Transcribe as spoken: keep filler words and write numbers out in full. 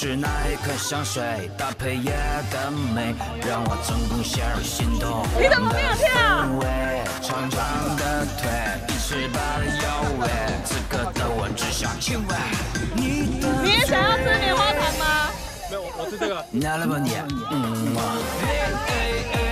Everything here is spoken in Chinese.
是那一款香水，搭配夜的美，让我总共陷入心动。 你怎么没有跳？ 长长的腿，一尺八的腰围，此刻的我只想亲吻你的。 你也想要吃棉花糖吗？ 没有，我吃这个。 拿了吧你，嗯嘛。